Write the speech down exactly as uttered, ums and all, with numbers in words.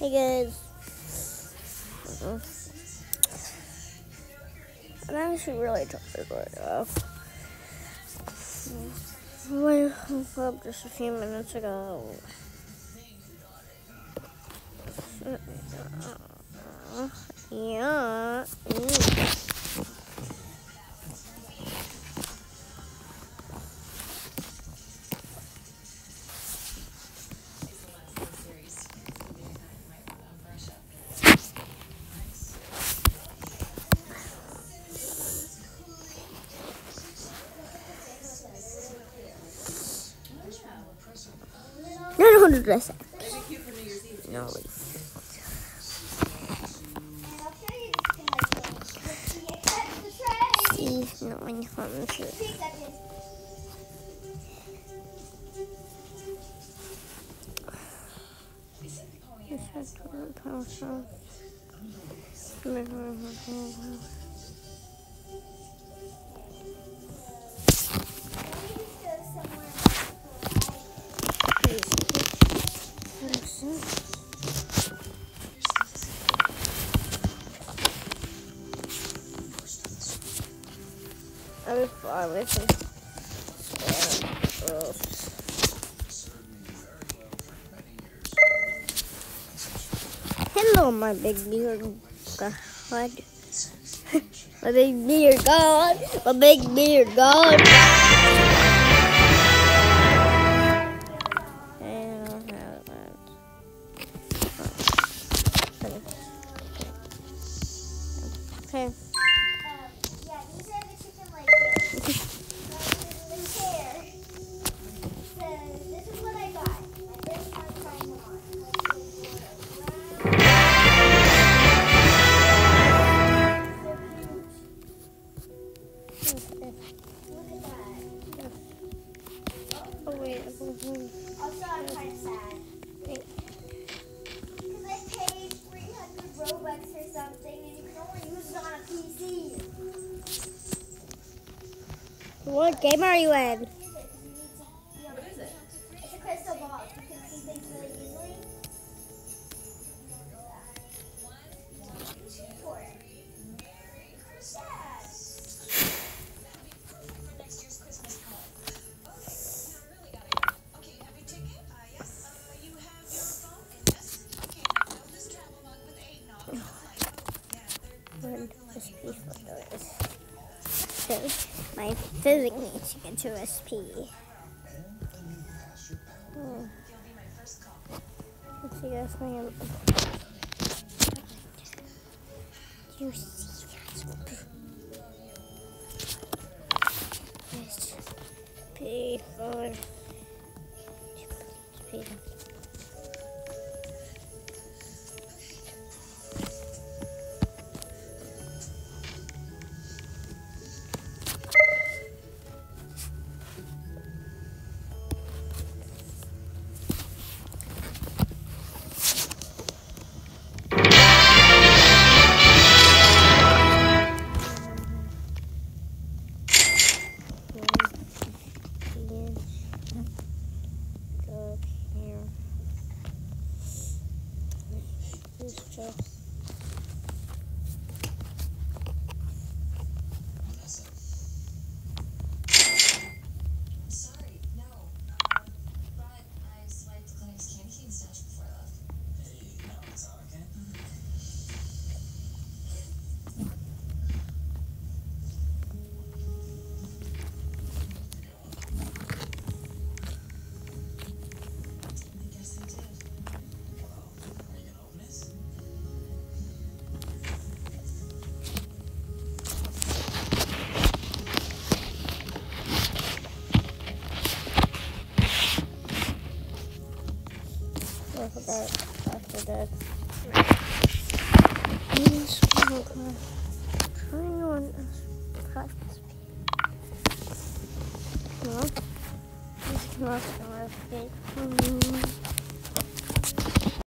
Hey guys. Uh-uh. I'm actually really tired right now. I woke up just a few minutes ago. Yeah. Mm. No, no, no, no, no. He's not on your phone. I was far away from Hello, my big dear God. My big dear God. My big dear God. Okay. Yeah, these are the chicken legs. The chair. So this is what I got. My first time trying them on. Look at that. Oh wait. Also, I'm kind of sad. Because I paid three hundred Robux or something, and you can only use it on a P C. What game are you in? What is it? It's a crystal ball. You can see things really easily. Four. So my physics needs to get to S P. Hmm. Let's see guys, I am. Do you see that? S P for speed. After that, after that. Yes, okay. Trying on practice. No, this is not going to